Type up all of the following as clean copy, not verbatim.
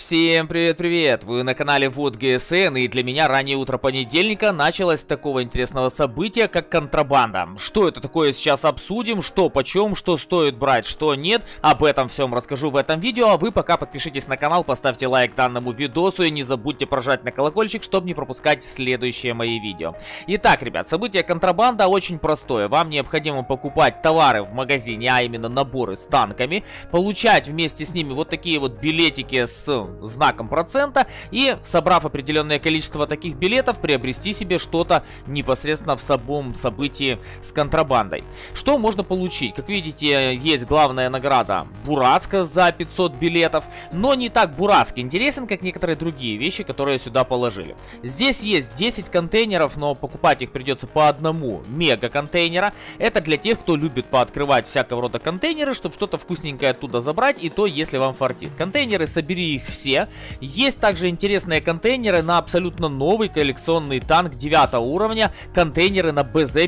Всем привет-привет! Вы на канале Вот ГСН, и для меня раннее утро понедельника началось с такого интересного события, как контрабанда. Что это такое, сейчас обсудим, что почем, что стоит брать, что нет. Об этом всем расскажу в этом видео, а вы пока подпишитесь на канал, поставьте лайк данному видосу и не забудьте прожать на колокольчик, чтобы не пропускать следующие мои видео. Итак, ребят, событие контрабанда очень простое. Вам необходимо покупать товары в магазине, а именно наборы с танками, получать вместе с ними вот такие вот билетики с знаком процента и, собрав определенное количество таких билетов, приобрести себе что-то непосредственно в самом событии с контрабандой. Что можно получить? Как видите, есть главная награда Бураска за 500 билетов, но не так Бураск интересен, как некоторые другие вещи, которые сюда положили. Здесь есть 10 контейнеров, но покупать их придется по одному мега-контейнера. Это для тех, кто любит пооткрывать всякого рода контейнеры, чтобы что-то вкусненькое оттуда забрать, и то, если вам фартит. Контейнеры, собери их все. Есть также интересные контейнеры на абсолютно новый коллекционный танк 9 уровня, контейнеры на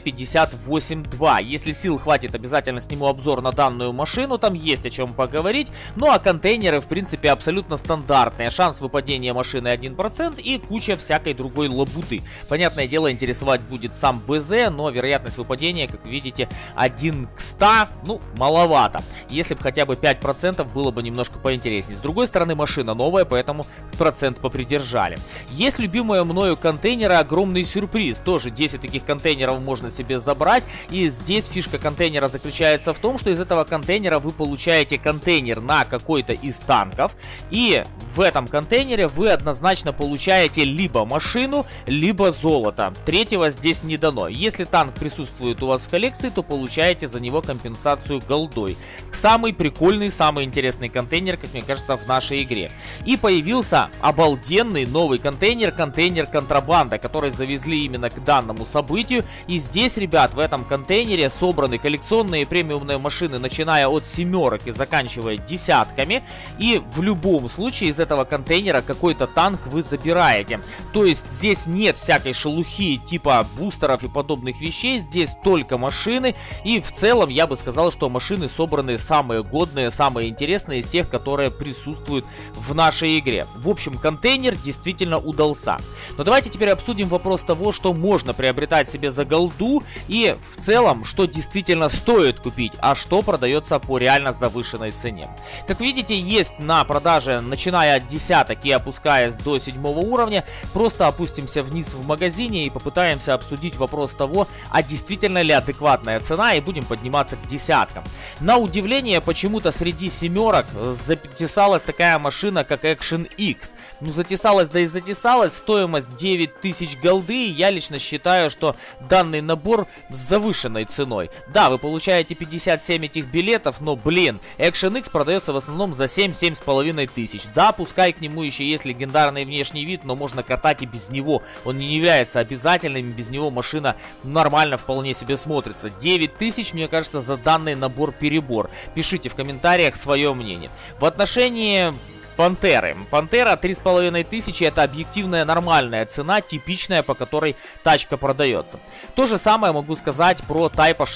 БЗ-58-2. Если сил хватит, обязательно сниму обзор на данную машину, там есть о чем поговорить. Ну а контейнеры, в принципе, абсолютно стандартные. Шанс выпадения машины 1% и куча всякой другой лабуды. Понятное дело, интересовать будет сам БЗ, но вероятность выпадения, как вы видите, 1 к 100, ну, маловато. Если бы хотя бы 5% было бы немножко поинтереснее. С другой стороны, машина новая, поэтому процент попридержали. Есть любимые мною контейнеры, огромный сюрприз. Тоже 10 таких контейнеров можно себе забрать. И здесь фишка контейнера заключается в том, что из этого контейнера вы получаете контейнер на какой-то из танков. И в этом контейнере вы однозначно получаете либо машину, либо золото. Третьего здесь не дано. Если танк присутствует у вас в коллекции, то получаете за него компенсацию голдой. Самый прикольный, самый интересный контейнер, как мне кажется, в нашей игре. И появился обалденный новый контейнер, контейнер контрабанда, который завезли именно к данному событию. И здесь, ребят, в этом контейнере собраны коллекционные премиумные машины, начиная от семерок и заканчивая десятками. И в любом случае из этого контейнера какой-то танк вы забираете. То есть здесь нет всякой шелухи типа бустеров и подобных вещей, здесь только машины. И в целом я бы сказал, что машины собраны самые годные, самые интересные из тех, которые присутствуют в нашей игре. В общем, контейнер действительно удался. Но давайте теперь обсудим вопрос того, что можно приобретать себе за голду и в целом, что действительно стоит купить, а что продается по реально завышенной цене. Как видите, есть на продаже, начиная от десяток и опускаясь до 7 уровня. Просто опустимся вниз в магазине и попытаемся обсудить вопрос того, а действительно ли адекватная цена, и будем подниматься к десяткам. На удивление, почему-то среди семерок затесалась такая машина, как Action X. Ну, затесалась, да и затесалась. Стоимость 9000 голды. Я лично считаю, что данный набор с завышенной ценой. Да, вы получаете 57 этих билетов, но, блин, Action X продается в основном за 7-7,5 тысяч. Да, пускай к нему еще есть легендарный внешний вид, но можно катать и без него. Он не является обязательным, без него машина нормально вполне себе смотрится. 9000, мне кажется, за данный набор перебор. Пишите в комментариях свое мнение. В отношении Пантеры. Пантера 3500, это объективная нормальная цена, типичная, по которой тачка продается. То же самое могу сказать про Тайпа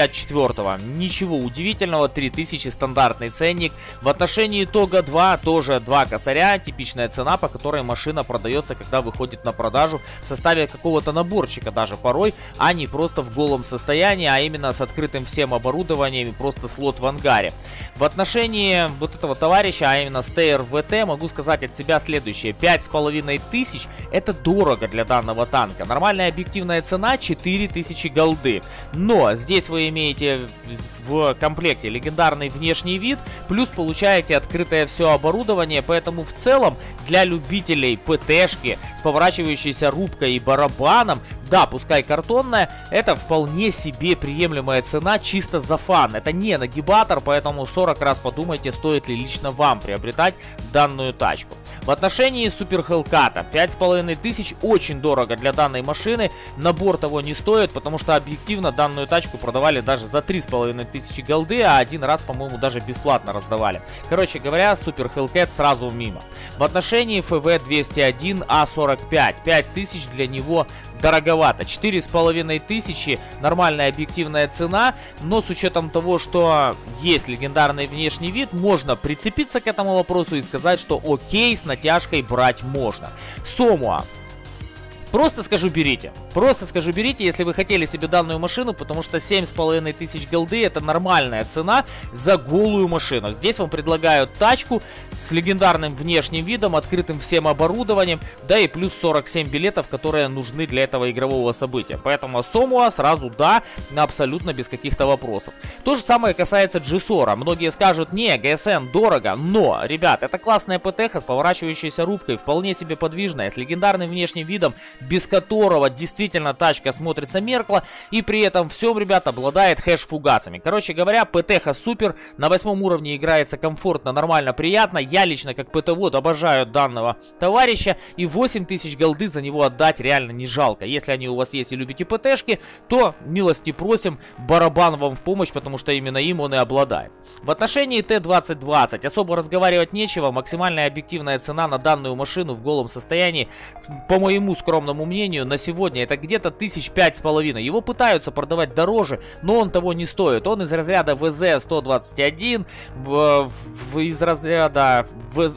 64. Ничего удивительного, 3000 стандартный ценник. В отношении Тога 2 тоже 2 косаря, типичная цена, по которой машина продается, когда выходит на продажу в составе какого-то наборчика даже порой, а не просто в голом состоянии, а именно с открытым всем оборудованием и просто слот в ангаре. В отношении вот этого товарища, а именно Steyr ВТ, могу сказать от себя следующее: 5500 это дорого для данного танка. Нормальная объективная цена 4000 голды. Но здесь вы имеете в комплекте легендарный внешний вид, плюс получаете открытое все оборудование, поэтому в целом для любителей ПТшки с поворачивающейся рубкой и барабаном, да, пускай картонная, это вполне себе приемлемая цена чисто за фан. Это не нагибатор, поэтому 40 раз подумайте, стоит ли лично вам приобретать данную тачку. В отношении Супер Хелката 5500 очень дорого для данной машины. Набор того не стоит, потому что объективно данную тачку продавали даже за 3500 голды, а один раз, по-моему, даже бесплатно раздавали. Короче говоря, Супер Хелкат сразу мимо. В отношении ФВ 201 А45 5000 для него дороговато. 4500, нормальная объективная цена, но с учетом того, что есть легендарный внешний вид, можно прицепиться к этому вопросу и сказать, что окей, с натяжкой брать можно. Somua. Просто скажу, берите. Просто скажу, берите, если вы хотели себе данную машину, потому что 7500 голды это нормальная цена за голую машину. Здесь вам предлагают тачку с легендарным внешним видом, открытым всем оборудованием, да и плюс 47 билетов, которые нужны для этого игрового события. Поэтому Somua сразу да, абсолютно без каких-то вопросов. То же самое касается GSOR. Многие скажут, не, GSN дорого, но, ребят, это классная ПТХ с поворачивающейся рубкой, вполне себе подвижная, с легендарным внешним видом, без которого действительно тачка смотрится меркло, и при этом всем, ребят, обладает хэш-фугасами. Короче говоря, ПТХ супер, на 8 уровне играется комфортно, нормально, приятно. Я лично, как ПТ-вод, обожаю данного товарища, и 8000 голды за него отдать реально не жалко. Если они у вас есть и любите ПТшки, то милости просим, барабан вам в помощь, потому что именно им он и обладает. В отношении Т-2020 особо разговаривать нечего, максимальная объективная цена на данную машину в голом состоянии, по моему скромному мнению, на сегодня это где-то 5500. Его пытаются продавать дороже, но он того не стоит. Он из разряда ВЗ-121, из разряда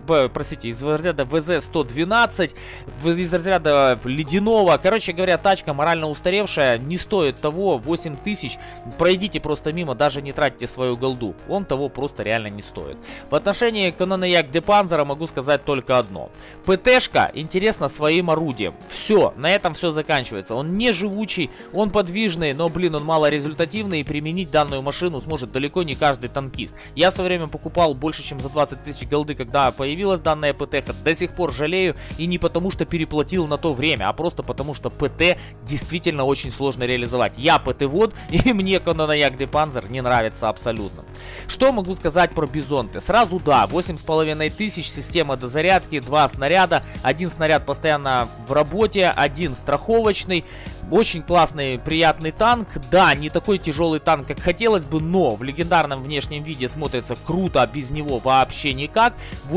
ВЗ-112, из разряда ледяного. Короче говоря, тачка морально устаревшая, не стоит того, 8000. Пройдите просто мимо, даже не тратьте свою голду. Он того просто реально не стоит. В отношении Канонаяк де Панзера могу сказать только одно. ПТшка интересна своим орудием. Все, на этом все заканчивается. Он не живучий, он подвижный, но, блин, он малорезультативный, и применить данную машину сможет далеко не каждый танкист. Я в свое время покупал больше, чем за 20 000 голды, когда появилась данная ПТ. До сих пор жалею, и не потому, что переплатил на то время, а просто потому, что ПТ действительно очень сложно реализовать. Я ПТ-вод, и мне Канонаяк де Панзер не нравится абсолютно. Что могу сказать про Бизонты? Сразу да, 8500, система дозарядки, 2 снаряда, 1 снаряд постоянно в работе, 1 страховочный. Очень классный, приятный танк. Да, не такой тяжелый танк, как хотелось бы, но в легендарном внешнем виде смотрится круто, а без него вообще никак.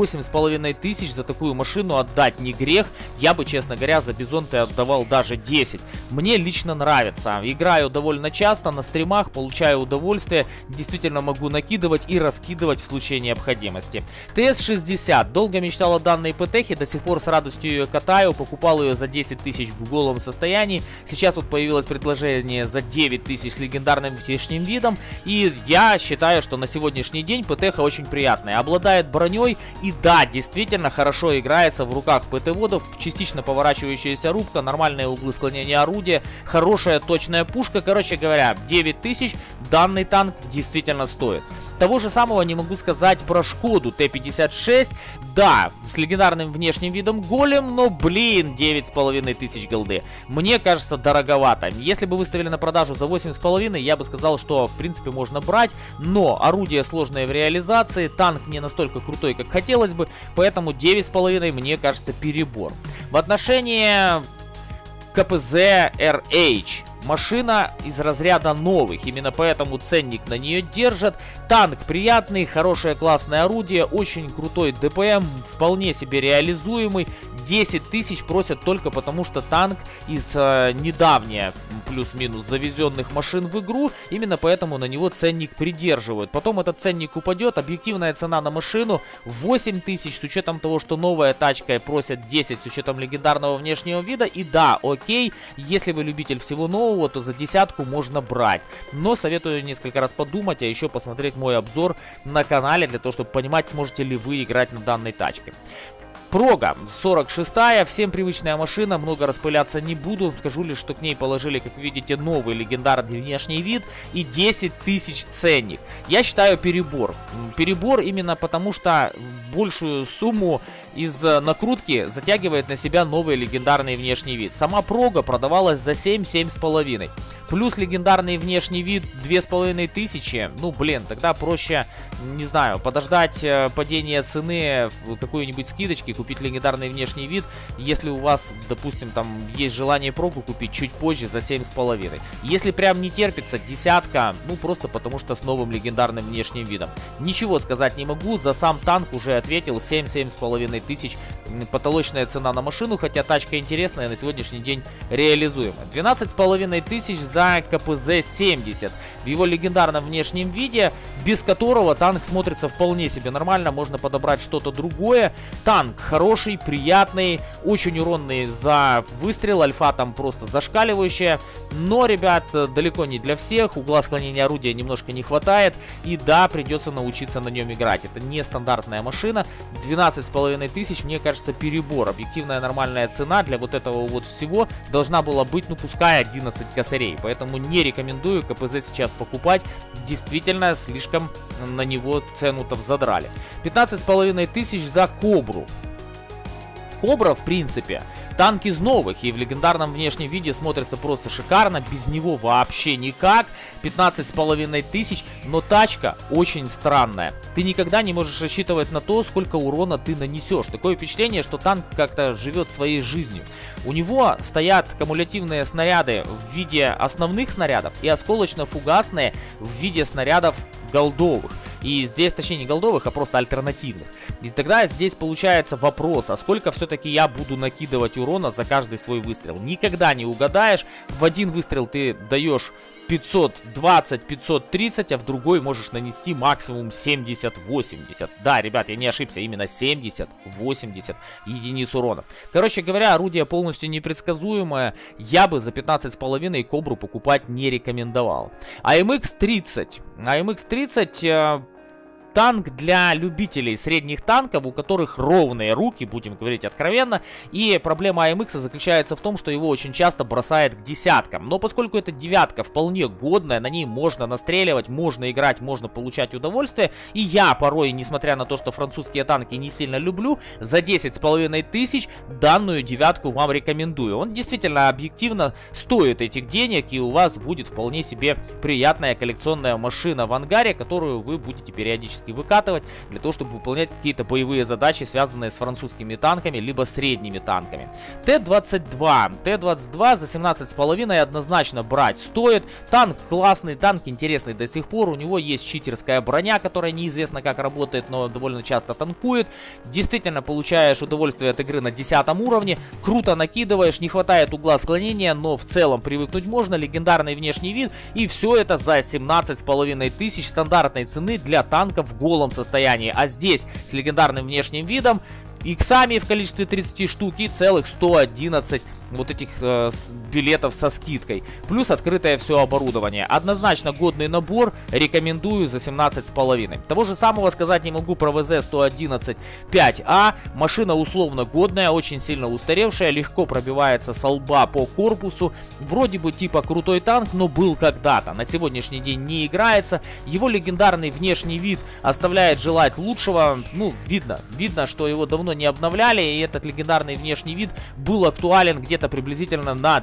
8500 за такую машину отдать не грех. Я бы, честно говоря, за Бизонты отдавал даже 10. Мне лично нравится. Играю довольно часто на стримах, получаю удовольствие. Действительно могу накидывать и раскидывать в случае необходимости. ТС-60. Долго мечтал о данной ПТХе, до сих пор с радостью ее катаю. Покупал ее за 10 000 в голом состоянии. Сейчас вот появилось предложение за 9000 с легендарным внешним видом. И я считаю, что на сегодняшний день ПТХ очень приятная. Обладает броней и да, действительно хорошо играется в руках ПТ-водов. Частично поворачивающаяся рубка, нормальные углы склонения орудия, хорошая точная пушка. Короче говоря, 9000 данный танк действительно стоит. Того же самого не могу сказать про Шкоду Т-56. Да, с легендарным внешним видом голем, но, блин, 9500 голды. Мне кажется, дороговато. Если бы выставили на продажу за 8,5, я бы сказал, что, в принципе, можно брать. Но орудие сложное в реализации, танк не настолько крутой, как хотелось бы. Поэтому 9,5, мне кажется, перебор. В отношении КПЗ RH. Машина из разряда новых, именно поэтому ценник на нее держат. Танк приятный, хорошее классное орудие, очень крутой ДПМ, вполне себе реализуемый. 10 000 просят только потому, что танк из недавних плюс-минус завезенных машин в игру. Именно поэтому на него ценник придерживают. Потом этот ценник упадет, объективная цена на машину 8 000 с учетом того, что новая тачка просят 10 с учетом легендарного внешнего вида. И да, окей, если вы любитель всего нового, то за десятку можно брать. Но советую несколько раз подумать, а еще посмотреть мой обзор на канале, для того, чтобы понимать, сможете ли вы играть на данной тачке. Прога 46-я, всем привычная машина, много распыляться не буду, скажу лишь, что к ней положили, как видите, новый легендарный внешний вид и 10 000 ценник. Я считаю перебор. Перебор именно потому, что большую сумму из накрутки затягивает на себя новый легендарный внешний вид. Сама Прога продавалась за 7-7,5. Плюс легендарный внешний вид 2500. Ну, блин, тогда проще, не знаю, подождать падения цены, какой-нибудь скидочки, купить легендарный внешний вид. Если у вас, допустим, там есть желание Прогу купить чуть позже за 7,5. Если прям не терпится, десятка, ну, просто потому что с новым легендарным внешним видом. Ничего сказать не могу, за сам танк уже ответил 7-7,5 тысяч потолочная цена на машину, хотя тачка интересная, на сегодняшний день реализуема. 12,5 тысяч за КПЗ-70 в его легендарном внешнем виде, без которого танк смотрится вполне себе нормально, можно подобрать что-то другое. Танк хороший, приятный, очень уронный за выстрел, альфа там просто зашкаливающая, но, ребят, далеко не для всех, угла склонения орудия немножко не хватает, и да, придется научиться на нем играть. Это не стандартная машина, 12,5 тысяч, мне кажется, перебор. Объективная нормальная цена для вот этого вот всего должна была быть, ну, пускай 11 косарей, поэтому не рекомендую КПЗ сейчас покупать, действительно, слишком на него цену-то взадрали. 15,5 тысяч за Кобру. Кобра, в принципе, танк из новых, и в легендарном внешнем виде смотрится просто шикарно, без него вообще никак. 15,5 тысяч, но тачка очень странная. Ты никогда не можешь рассчитывать на то, сколько урона ты нанесешь. Такое впечатление, что танк как-то живет своей жизнью. У него стоят кумулятивные снаряды в виде основных снарядов и осколочно-фугасные в виде снарядов голдовых. И здесь, точнее, не голдовых, а просто альтернативных. И тогда здесь получается вопрос, а сколько все-таки я буду накидывать урона за каждый свой выстрел? Никогда не угадаешь. В один выстрел ты даешь 520-530, а в другой можешь нанести максимум 70-80. Да, ребят, я не ошибся, именно 70-80 единиц урона. Короче говоря, орудие полностью непредсказуемое. Я бы за 15,5 Кобру покупать не рекомендовал. АМХ-30. АМХ-30... танк для любителей средних танков, у которых ровные руки, будем говорить откровенно. И проблема АМХ заключается в том, что его очень часто бросает к десяткам. Но поскольку эта девятка вполне годная, на ней можно настреливать, можно играть, можно получать удовольствие. И я порой, несмотря на то, что французские танки не сильно люблю, за 10,5 тысяч данную девятку вам рекомендую. Он действительно объективно стоит этих денег, и у вас будет вполне себе приятная коллекционная машина в ангаре, которую вы будете периодически выкатывать для того, чтобы выполнять какие-то боевые задачи, связанные с французскими танками, либо средними танками. Т-22. Т-22 за 17,5 однозначно брать стоит. Танк классный, танк интересный до сих пор. У него есть читерская броня, которая неизвестно как работает, но довольно часто танкует. Действительно получаешь удовольствие от игры на 10 уровне. Круто накидываешь, не хватает угла склонения, но в целом привыкнуть можно. Легендарный внешний вид. И все это за 17,5 тысяч стандартной цены для танков в голом состоянии. А здесь с легендарным внешним видом, иксами в количестве 30 штук и целых 111 вот этих билетов со скидкой. Плюс открытое все оборудование. Однозначно годный набор. Рекомендую за 17,5. Того же самого сказать не могу про ВЗ-111 5А. Машина условно годная, очень сильно устаревшая, легко пробивается со лба по корпусу. Вроде бы типа крутой танк, но был когда-то. На сегодняшний день не играется. Его легендарный внешний вид оставляет желать лучшего. Ну, видно, что его давно не обновляли, и этот легендарный внешний вид был актуален где-то приблизительно на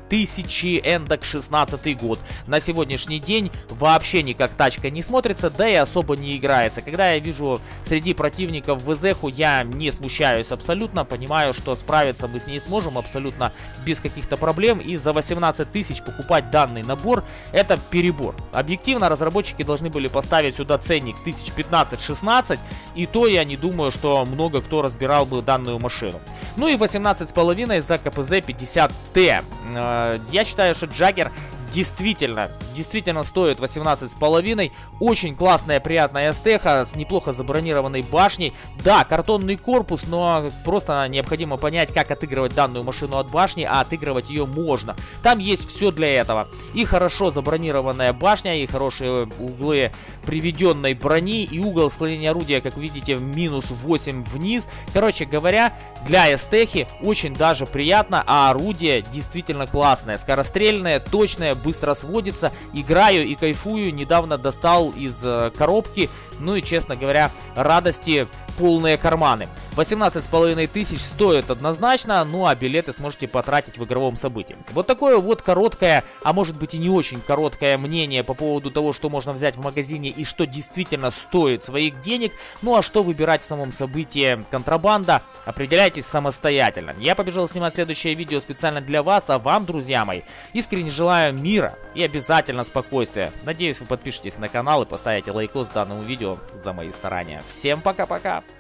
2016 год. На сегодняшний день вообще никак тачка не смотрится, да и особо не играется. Когда я вижу среди противников ВЗ-ху, я не смущаюсь абсолютно, понимаю, что справиться мы с ней сможем абсолютно без каких-то проблем, и за 18 тысяч покупать данный набор — это перебор. Объективно разработчики должны были поставить сюда ценник 1015-16, и то я не думаю, что много кто разбирал бы данную машину. Ну и 18,5 за КПЗ-50Т. Я считаю, что Джаггер действительно стоит 18,5. Очень классная, приятная эстеха с неплохо забронированной башней. Да, картонный корпус, но просто необходимо понять, как отыгрывать данную машину от башни, а отыгрывать ее можно. Там есть все для этого. И хорошо забронированная башня, и хорошие углы приведенной брони, и угол склонения орудия, как вы видите, минус 8 вниз. Короче говоря, для эстехи очень даже приятно, а орудие действительно классное. Скорострельное, точное, быстро сводится. Играю и кайфую. Недавно достал из коробки. Ну и, честно говоря, радости полные карманы. 18,5 тысяч стоит однозначно, ну а билеты сможете потратить в игровом событии. Вот такое вот короткое, а может быть и не очень короткое мнение по поводу того, что можно взять в магазине и что действительно стоит своих денег. Ну а что выбирать в самом событии контрабанда, определяйтесь самостоятельно. Я побежал снимать следующее видео специально для вас, а вам, друзья мои, искренне желаю мира и обязательно спокойствия. Надеюсь, вы подпишетесь на канал и поставите лайкос данному видео за мои старания. Всем пока-пока!